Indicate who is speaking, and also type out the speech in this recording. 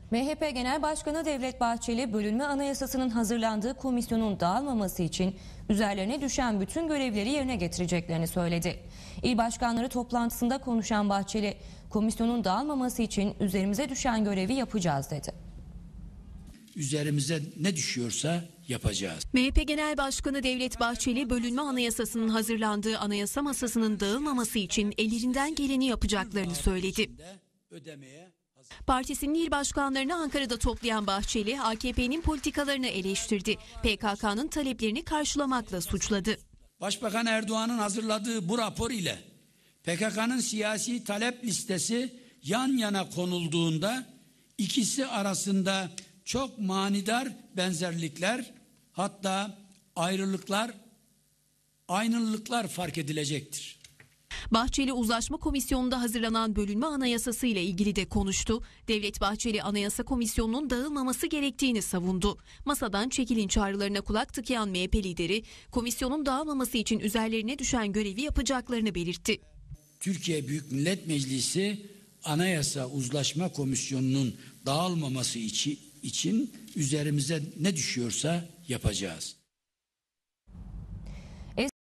Speaker 1: MHP Genel Başkanı Devlet Bahçeli, bölünme anayasasının hazırlandığı komisyonun dağılmaması için üzerlerine düşen bütün görevleri yerine getireceklerini söyledi. İl başkanları toplantısında konuşan Bahçeli, komisyonun dağılmaması için üzerimize düşen görevi yapacağız dedi.
Speaker 2: Üzerimize ne düşüyorsa yapacağız.
Speaker 3: MHP Genel Başkanı Devlet Bahçeli, bölünme anayasasının hazırlandığı anayasa masasının dağılmaması için ellerinden geleni yapacaklarını söyledi. Partisinin il başkanlarını Ankara'da toplayan Bahçeli, AKP'nin politikalarını eleştirdi. PKK'nın taleplerini karşılamakla suçladı.
Speaker 2: Başbakan Erdoğan'ın hazırladığı bu rapor ile PKK'nın siyasi talep listesi yan yana konulduğunda ikisi arasında çok manidar benzerlikler, hatta aynılıklar fark edilecektir.
Speaker 3: Bahçeli, uzlaşma komisyonunda hazırlanan bölünme anayasası ile ilgili de konuştu. Devlet Bahçeli, anayasa komisyonunun dağılmaması gerektiğini savundu. Masadan çekilin çağrılarına kulak tıkayan MHP lideri, komisyonun dağılmaması için üzerlerine düşen görevi yapacaklarını belirtti.
Speaker 2: Türkiye Büyük Millet Meclisi Anayasa Uzlaşma Komisyonu'nun dağılmaması için üzerimize ne düşüyorsa yapacağız.